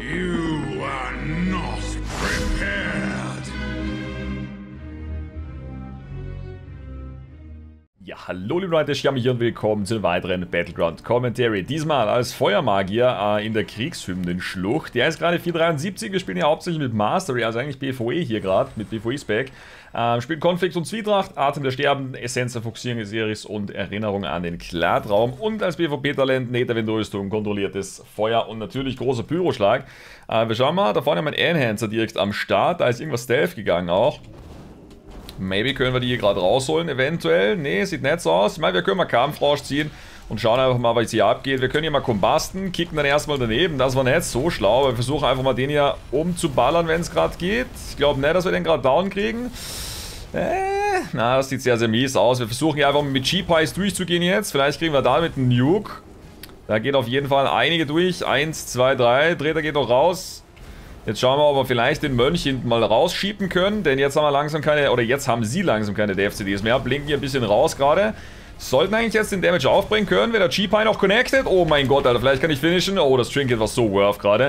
You are not prepared. Ja, hallo liebe Leute, Xiami hier und willkommen zu einem weiteren Battleground Commentary. Diesmal als Feuermagier in der Kriegshymnen-Schlucht. Der ist gerade 473, wir spielen ja hauptsächlich mit Mastery, also eigentlich BVE hier gerade, mit BVE-Spec. Spielen Konflikt und Zwietracht, Atem der Sterben, Essenz der Fokussierung des Iris und Erinnerung an den Klartraum. Und als PvP-Talent Netherwind-Rüstung, kontrolliertes Feuer und natürlich großer Pyroschlag. Wir schauen mal, da vorne haben wir einen Enhancer direkt am Start, da ist irgendwas Stealth gegangen auch. Maybe können wir die hier gerade rausholen, eventuell. Ne, sieht nicht so aus. Ich meine, wir können mal Kampfrausch ziehen und schauen einfach mal, was hier abgeht. Wir können hier mal kombasten, kicken dann erstmal daneben. Das war nicht so schlau. Wir versuchen einfach mal den hier umzuballern, wenn es gerade geht. Ich glaube nicht, dass wir den gerade down kriegen. Na, das sieht sehr, sehr mies aus. Wir versuchen hier einfach mit G-Pies durchzugehen jetzt. Vielleicht kriegen wir damit einen Nuke. Da geht auf jeden Fall einige durch. 1, 2, 3. Treter geht noch raus. Jetzt schauen wir, ob wir vielleicht den Mönch hinten mal rausschieben können, denn jetzt haben wir langsam keine, oder jetzt haben sie langsam keine DFCDs mehr, blinken hier ein bisschen raus gerade. Sollten eigentlich jetzt den Damage aufbringen können, wenn der G-Pie noch connected. Oh mein Gott, Alter, vielleicht kann ich finishen. Oh, das Trinket war so worth gerade.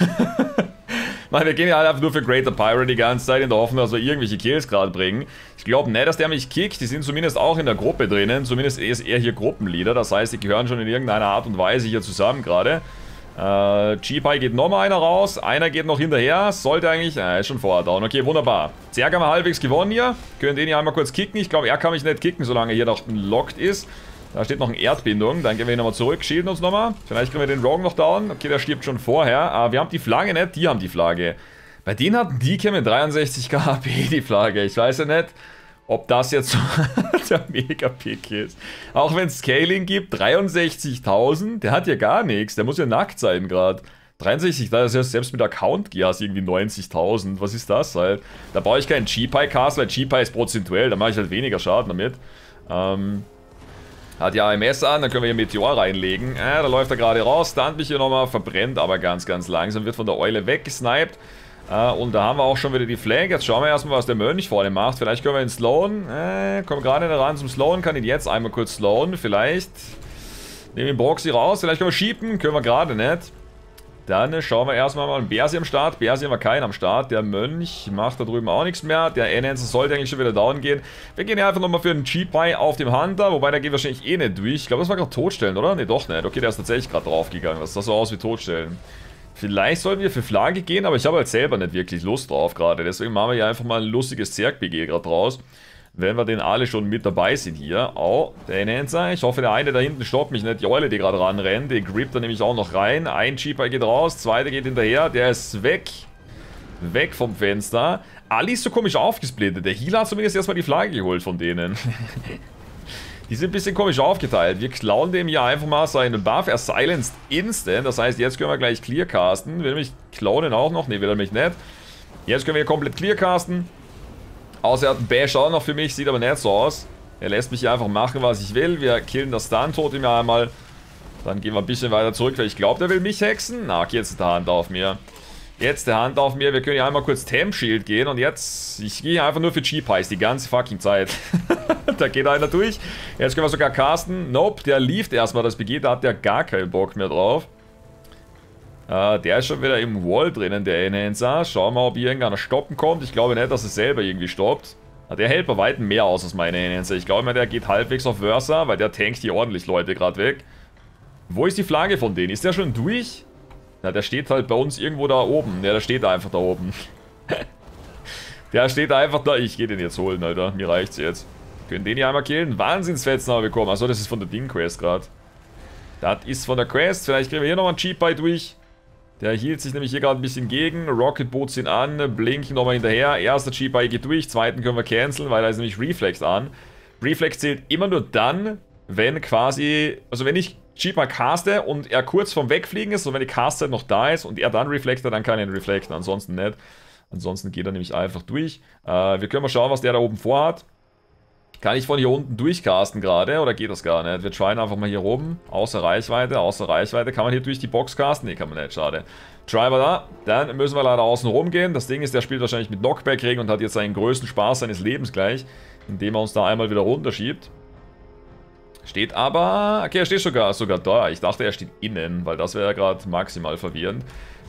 Nein, wir gehen ja halt einfach nur für Greater Pyro die ganze Zeit in der Hoffnung, dass wir irgendwelche Kills gerade bringen. Ich glaube nicht, dass der mich kickt, die sind zumindest auch in der Gruppe drinnen, zumindest ist er hier Gruppenleader, das heißt, die gehören schon in irgendeiner Art und Weise hier zusammen gerade. G-Pie geht nochmal einer raus, einer geht noch hinterher, sollte eigentlich, ist schon vorher down, okay, wunderbar. Zerg haben wir halbwegs gewonnen hier, können den hier einmal kurz kicken, ich glaube, er kann mich nicht kicken, solange er hier noch locked ist. Da steht noch eine Erdbindung, dann gehen wir hier nochmal zurück, shielden uns nochmal, vielleicht kriegen wir den Rogue noch down, okay, der stirbt schon vorher, wir haben die Flagge nicht, die haben die Flagge. Bei denen hatten die mit 63k HP die Flagge, ich weiß ja nicht, ob das jetzt so der Mega-Pick ist. Auch wenn es Scaling gibt, 63.000, der hat ja gar nichts, der muss ja nackt sein gerade. 63, da ist ja selbst mit Account-Gears irgendwie 90.000, was ist das halt? Da brauche ich keinen G-Pie-Cast, weil G-Pie ist prozentuell, da mache ich halt weniger Schaden damit. Hat ja AMS an, dann können wir hier Meteor reinlegen. Da läuft er gerade raus, stunt mich hier nochmal, verbrennt aber ganz, ganz langsam, wird von der Eule weggesniped. Und da haben wir auch schon wieder die Flag. Jetzt schauen wir erstmal, was der Mönch vorne macht. Vielleicht können wir ihn slowen. Kommen gerade nicht ran zum Slowen. Kann ihn jetzt einmal kurz slowen. Vielleicht nehmen wir den Proxy raus. Vielleicht können wir schieben. Können wir gerade nicht. Dann schauen wir erstmal mal einen Bersi am Start. Bersi haben wir keinen am Start. Der Mönch macht da drüben auch nichts mehr. Der Enhancer sollte eigentlich schon wieder down gehen. Wir gehen hier einfach nochmal für einen G-Pie auf dem Hunter. Wobei, der geht wahrscheinlich eh nicht durch. Ich glaube, das war gerade Totstellen, oder? Ne, doch nicht. Okay, der ist tatsächlich gerade draufgegangen. Das sah so aus wie Totstellen. Vielleicht sollten wir für Flagge gehen, aber ich habe halt selber nicht wirklich Lust drauf gerade. Deswegen machen wir hier einfach mal ein lustiges Zerg-BG gerade draus. Wenn wir denn alle schon mit dabei sind hier. Oh, der Enhancer. Ich hoffe, der eine da hinten stoppt mich nicht. Die Eule, die gerade ranrennt. Die grippt da nämlich auch noch rein. Ein Cheaper geht raus, zweiter geht hinterher. Der ist weg. Weg vom Fenster. Ali ist so komisch aufgesplittet. Der Healer hat zumindest erstmal die Flagge geholt von denen. Die sind ein bisschen komisch aufgeteilt. Wir klauen dem hier einfach mal seinen Buff. Er silenced instant. Das heißt, jetzt können wir gleich clear casten. Will er mich clonen auch noch? Ne, will er mich nicht. Jetzt können wir hier komplett clear casten. Außer er hat einen Bash auch noch für mich. Sieht aber nicht so aus. Er lässt mich hier einfach machen, was ich will. Wir killen das Stun-Totem hier einmal. Dann gehen wir ein bisschen weiter zurück, weil ich glaube, der will mich hexen. Na, okay, jetzt ist der Hand auf mir. Jetzt der Hand auf mir. Wir können hier einmal kurz Temp Shield gehen. Und jetzt, ich gehe hier einfach nur für G-Pies die ganze fucking Zeit. Da geht einer durch. Jetzt können wir sogar casten. Nope, der lieft erstmal das BG. Da hat der gar keinen Bock mehr drauf. Der ist schon wieder im Wall drinnen, der Enhancer. Schauen wir mal, ob hier irgendeiner stoppen kommt. Ich glaube nicht, dass es selber irgendwie stoppt. Der hält bei weitem mehr aus als meine Enhancer. Ich glaube mal, der geht halbwegs auf Versa, weil der tankt hier ordentlich Leute gerade weg. Wo ist die Flagge von denen? Ist der schon durch? Na, der steht halt bei uns irgendwo da oben. Ja, der steht einfach da oben. Der steht einfach da. Ich gehe den jetzt holen, Alter. Mir reicht's jetzt. Können den hier einmal killen. Wahnsinnsfetzen haben wir bekommen. Achso, das ist von der Ding-Quest gerade. Das ist von der Quest. Vielleicht kriegen wir hier nochmal einen Cheap-Bite durch. Der hielt sich nämlich hier gerade ein bisschen gegen. Rocket Boots ihn an. Blinken nochmal hinterher. Erster Cheap-Bite geht durch. Zweiten können wir canceln, weil da ist nämlich Reflex an. Reflex zählt immer nur dann, wenn quasi... Also wenn ich Cheap-Bite caste und er kurz vorm Wegfliegen ist, und wenn die Castzeit noch da ist und er dann reflektet, dann kann er ihn reflekten. Ansonsten nicht. Ansonsten geht er nämlich einfach durch. Wir können mal schauen, was der da oben vorhat. Kann ich von hier unten durchcasten gerade oder geht das gar nicht? Wir tryen einfach mal hier oben. Außer Reichweite, außer Reichweite. Kann man hier durch die Box casten? Ne, kann man nicht, schade. Driver da. Dann müssen wir leider außen rum gehen. Das Ding ist, der spielt wahrscheinlich mit Knockback-Ring und hat jetzt seinen größten Spaß seines Lebens gleich. Indem er uns da einmal wieder runterschiebt. Steht aber... Okay, er steht sogar da. Ich dachte, er steht innen, weil das wäre ja gerade maximal verwirrend.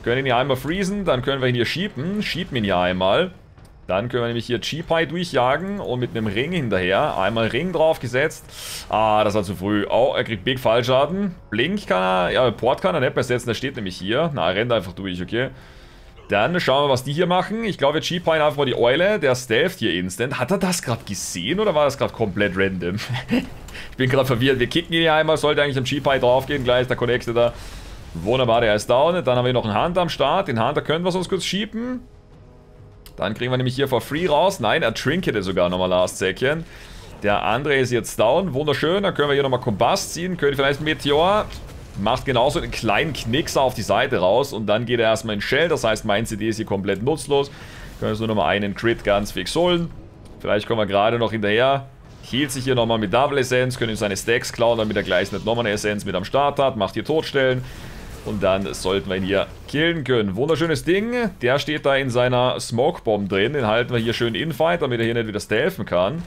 Können ihn hier einmal freezen, dann können wir ihn hier schieben. Schieben ihn hier einmal. Dann können wir nämlich hier Chi-Pai durchjagen und mit einem Ring hinterher. Einmal Ring draufgesetzt. Ah, das war zu früh. Oh, er kriegt Big Fallschaden. Blink kann er, ja, Port kann er nicht mehr setzen, der steht nämlich hier. Na, er rennt einfach durch, okay. Dann schauen wir, was die hier machen. Ich glaube, wir Chi-Pai einfach mal die Eule. Der stealth hier instant. Hat er das gerade gesehen oder war das gerade komplett random? Ich bin gerade verwirrt. Wir kicken ihn hier einmal. Sollte eigentlich am Chi-Pai draufgehen gleich. Der connectet da. Wunderbar, der ist down. Dann haben wir noch einen Hunter am Start. Den Hunter können wir sonst kurz schieben. Dann kriegen wir nämlich hier for free raus. Nein, er trinkete sogar nochmal last second. Der andere ist jetzt down. Wunderschön. Dann können wir hier nochmal Kombast ziehen. Können vielleicht Meteor. Macht genauso einen kleinen Knickser auf die Seite raus. Und dann geht er erstmal in Shell. Das heißt, mein CD ist hier komplett nutzlos. Können wir so nochmal einen Crit ganz fix holen. Vielleicht kommen wir gerade noch hinterher. Hielt sich hier nochmal mit Double Essenz. Können ihm seine Stacks klauen, damit er gleich nicht nochmal eine Essenz mit am Start hat. Macht hier Totstellen. Und dann sollten wir ihn hier killen können. Wunderschönes Ding. Der steht da in seiner Smoke-Bomb drin. Den halten wir hier schön Infight, damit er hier nicht wieder stealthen kann.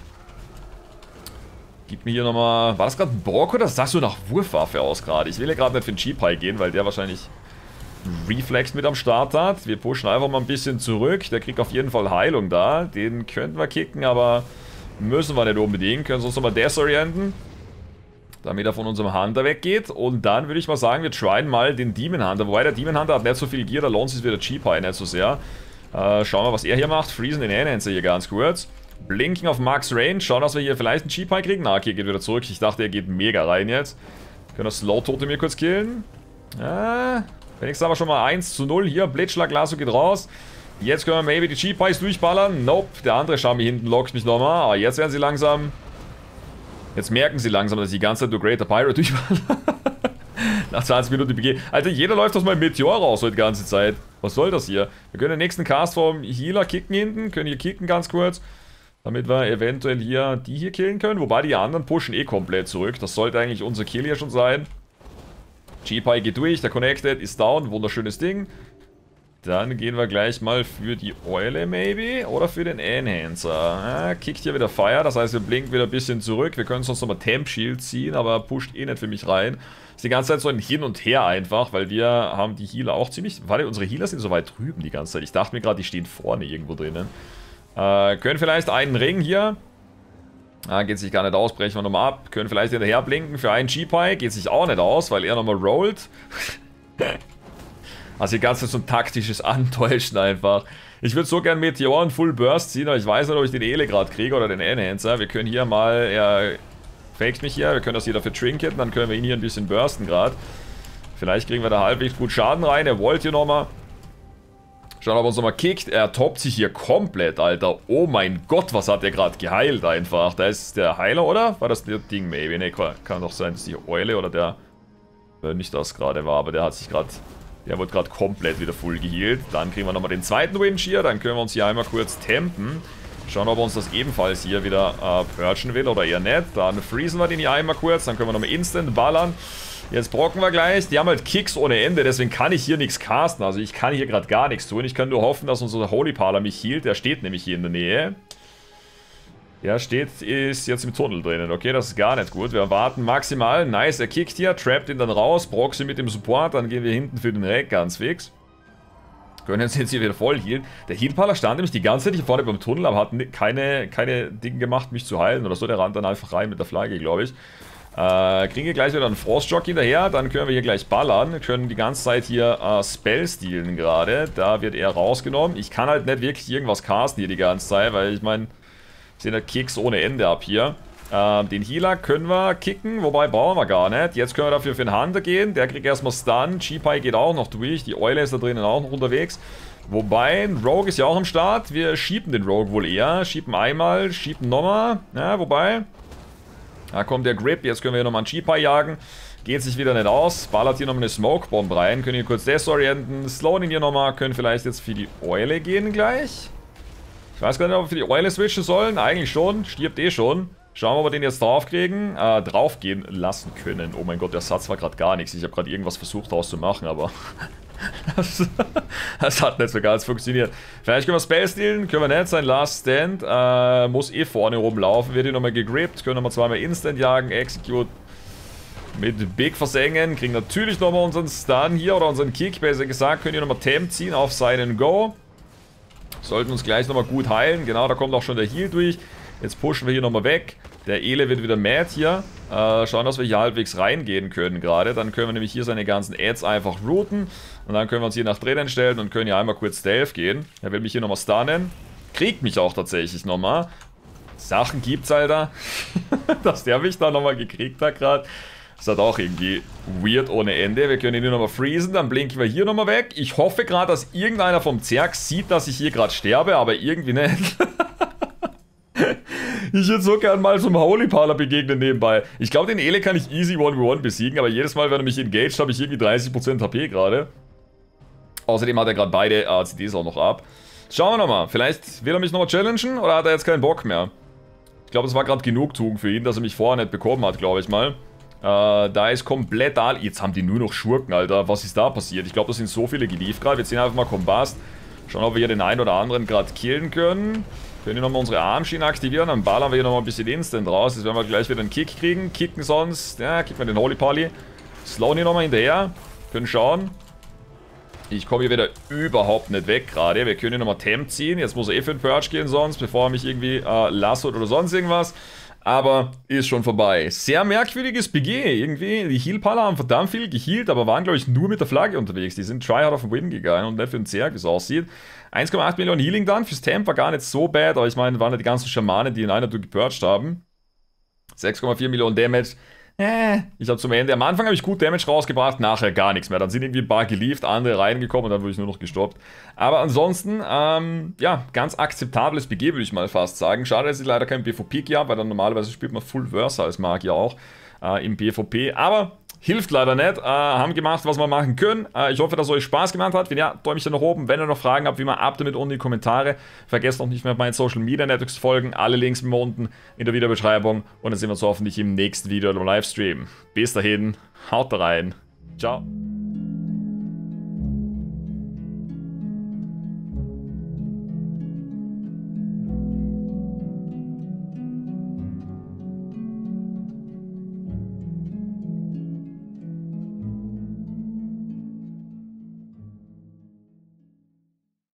Gib mir hier nochmal... War das gerade ein Borg oder sahst du nach Wurfwaffe aus gerade? Ich will ja gerade nicht für den Chi-Pai gehen, weil der wahrscheinlich Reflex mit am Start hat. Wir pushen einfach mal ein bisschen zurück. Der kriegt auf jeden Fall Heilung da. Den könnten wir kicken, aber müssen wir nicht unbedingt. Können wir uns nochmal desorienten, damit er von unserem Hunter weggeht. Und dann würde ich mal sagen, wir tryen mal den Demon Hunter. Wobei der Demon Hunter hat nicht so viel Gear, da lohnt sich wieder Chi-Pai nicht so sehr. Schauen wir, was er hier macht. Freezen den Enhancer hier ganz kurz. Blinken auf Max Range. Schauen, dass wir hier vielleicht einen Chi-Pai kriegen. Na, okay, geht wieder zurück. Ich dachte, er geht mega rein jetzt. Können das Slow-Tote mir kurz killen. Wenigstens haben wir schon mal 1:0. Hier, Blitzschlag, Lasso geht raus. Jetzt können wir maybe die Chi-Pais durchballern. Nope, der andere Shami hinten lockt mich nochmal. Aber jetzt werden sie langsam... Jetzt merken sie langsam, dass ich die ganze Zeit durch Greater Pyro durchballern. Nach 20 Minuten BG. Alter, jeder läuft aus meinem Meteor raus heute die ganze Zeit. Was soll das hier? Wir können den nächsten Cast vom Healer kicken hinten. Können hier kicken ganz kurz. Damit wir eventuell hier die hier killen können. Wobei die anderen pushen eh komplett zurück. Das sollte eigentlich unser Kill hier schon sein. Chi-Pai geht durch. Der Connected ist down. Wunderschönes Ding. Dann gehen wir gleich mal für die Eule, maybe. Oder für den Enhancer. Kickt hier wieder Fire. Das heißt, wir blinken wieder ein bisschen zurück. Wir können sonst nochmal Temp Shield ziehen, aber pusht eh nicht für mich rein. Ist die ganze Zeit so ein Hin und Her einfach, weil wir haben die Healer auch ziemlich... Warte, unsere Healer sind so weit drüben die ganze Zeit. Ich dachte mir gerade, die stehen vorne irgendwo drinnen. Können vielleicht einen Ring hier. Geht sich gar nicht aus, brechen wir nochmal ab. Können vielleicht hinterher blinken für einen Chi-Pai. Geht sich auch nicht aus, weil er nochmal rollt. Also die ganze Zeit so ein taktisches Antäuschen einfach. Ich würde so gern Meteor und Full Burst ziehen, aber ich weiß nicht, ob ich den Ele gerade kriege oder den Enhancer. Wir können hier mal, er faked mich hier, wir können das hier dafür trinketen, dann können wir ihn hier ein bisschen bursten gerade. Vielleicht kriegen wir da halbwegs gut Schaden rein, er wollte hier nochmal. Schauen, ob er uns nochmal kickt. Er toppt sich hier komplett, Alter. Oh mein Gott, was hat der gerade geheilt einfach. Da ist der Heiler, oder? War das der Ding, maybe? Ne, kann doch sein, dass die Eule oder der... nicht das gerade war, aber der hat sich gerade... Der wurde gerade komplett wieder full gehealt. Dann kriegen wir nochmal den zweiten Winch hier. Dann können wir uns hier einmal kurz tempen. Schauen, ob er uns das ebenfalls hier wieder purgen will oder eher nicht. Dann freezen wir den hier einmal kurz. Dann können wir nochmal instant ballern. Jetzt brocken wir gleich. Die haben halt Kicks ohne Ende. Deswegen kann ich hier nichts casten. Also ich kann hier gerade gar nichts tun. Ich kann nur hoffen, dass unser Holy Parler mich healt. Der steht nämlich hier in der Nähe. Ja, ist jetzt im Tunnel drinnen. Okay, das ist gar nicht gut. Wir warten maximal. Nice, er kickt hier, trappt ihn dann raus. Proxy mit dem Support. Dann gehen wir hinten für den Rack ganz fix. Können uns jetzt hier wieder voll healen. Der Healpaler stand nämlich die ganze Zeit hier vorne beim Tunnel, aber hat keine Dinge gemacht, mich zu heilen oder so. Der rannt dann einfach rein mit der Flagge, glaube ich. Kriegen wir gleich wieder einen Frostjock hinterher. Dann können wir hier gleich ballern. Können die ganze Zeit hier Spell stealen gerade. Da wird er rausgenommen. Ich kann halt nicht wirklich irgendwas casten hier die ganze Zeit, weil ich meine... Sehen halt Kicks ohne Ende ab hier. Den Healer können wir kicken, wobei brauchen wir gar nicht. Jetzt können wir dafür für den Hunter gehen. Der kriegt erstmal Stun. Chi-Pai geht auch noch durch. Die Eule ist da drinnen auch noch unterwegs. Wobei, ein Rogue ist ja auch am Start. Wir schieben den Rogue wohl eher. Schieben einmal, schieben nochmal. Ja, wobei. Da kommt der Grip. Jetzt können wir hier nochmal einen Chi-Pai jagen. Geht sich wieder nicht aus. Ballert hier nochmal eine Smoke-Bomb rein. Können hier kurz desorienten. Slowen ihn hier nochmal. Können vielleicht jetzt für die Eule gehen gleich. Ich weiß gar nicht, ob wir für die Eule switchen sollen. Eigentlich schon. Stirbt eh schon. Schauen wir, ob wir den jetzt draufkriegen. Draufgehen lassen können. Oh mein Gott, der Satz war gerade gar nichts. Ich habe gerade irgendwas versucht auszumachen, aber... das hat nicht so ganz funktioniert. Vielleicht können wir Spell stealen. Können wir nicht. Sein Last Stand muss eh vorne rumlaufen. Wird hier nochmal gegrippt. Können nochmal zweimal Instant jagen. Execute. Mit Big versenken. Kriegen natürlich nochmal unseren Stun hier. Oder unseren Kick, besser gesagt. Können hier nochmal Temp ziehen auf seinen Go. Sollten uns gleich nochmal gut heilen. Genau, da kommt auch schon der Heal durch. Jetzt pushen wir hier nochmal weg. Der Ele wird wieder mad hier. Schauen, dass wir hier halbwegs reingehen können gerade. Dann können wir nämlich hier seine ganzen Ads einfach routen. Und dann können wir uns hier nach drinnen stellen und können hier einmal kurz Stealth gehen. Er will mich hier nochmal stunnen. Kriegt mich auch tatsächlich nochmal. Sachen gibt's, Alter. Dass der mich da nochmal gekriegt hat gerade. Das ist halt auch irgendwie weird ohne Ende. Wir können ihn hier nochmal freezen. Dann blinken wir hier nochmal weg. Ich hoffe gerade, dass irgendeiner vom Zerg sieht, dass ich hier gerade sterbe. Aber irgendwie nicht. Ich würde so gern mal zum Holy Parler begegnen nebenbei. Ich glaube, den Ele kann ich easy 1v1 besiegen, aber jedes Mal, wenn er mich engaged, habe ich irgendwie 30% HP gerade. Außerdem hat er gerade beide ACDs auch noch ab. Schauen wir nochmal. Vielleicht will er mich nochmal challengen oder hat er jetzt keinen Bock mehr? Ich glaube, es war gerade Genugtuung für ihn, dass er mich vorher nicht bekommen hat, glaube ich mal. Da ist komplett da. Jetzt haben die nur noch Schurken, Alter. Was ist da passiert? Ich glaube, da sind so viele geliefert gerade. Wir ziehen einfach mal Kombast. Schauen, ob wir hier den einen oder anderen gerade killen können. Können hier nochmal unsere Armschienen aktivieren, dann ballern wir hier nochmal ein bisschen Instant raus. Jetzt werden wir gleich wieder einen Kick kriegen. Kicken sonst, ja, kicken wir den Holy Poly. Slowen hier nochmal hinterher. Können schauen. Ich komme hier wieder überhaupt nicht weg gerade. Wir können hier nochmal Temp ziehen. Jetzt muss er für den Purge gehen sonst, bevor er mich irgendwie lasset oder sonst irgendwas. Aber ist schon vorbei. Sehr merkwürdiges BG irgendwie. Die Heal-Paller haben verdammt viel gehealt, aber waren, glaube ich, nur mit der Flagge unterwegs. Die sind tryhard auf den Win gegangen und nicht für den Zerg, wie es aussieht. 1,8 Millionen Healing dann. Fürs Temp war gar nicht so bad, aber ich meine, waren ja die ganzen Schamanen, die in einer Tour gepurged haben. 6,4 Millionen Damage. Ich habe zum Ende, am Anfang habe ich gut Damage rausgebracht, nachher gar nichts mehr. Dann sind irgendwie ein paar gelieft, andere reingekommen und dann wurde ich nur noch gestoppt. Aber ansonsten, ja, ganz akzeptables BG, würde ich mal fast sagen. Schade, dass ich leider kein PvP habe, weil dann normalerweise spielt man Full Versa als Magier auch im PvP. Aber hilft leider nicht. Haben gemacht, was wir machen können. Ich hoffe, dass es euch Spaß gemacht hat. Wenn ja, Däumchen nach oben. Wenn ihr noch Fragen habt, wie immer, ab damit unten in die Kommentare. Vergesst auch nicht mehr meinen Social Media Networks folgen. Alle Links immer unten in der Videobeschreibung. Und dann sehen wir uns hoffentlich im nächsten Video oder im Livestream. Bis dahin, haut rein. Ciao.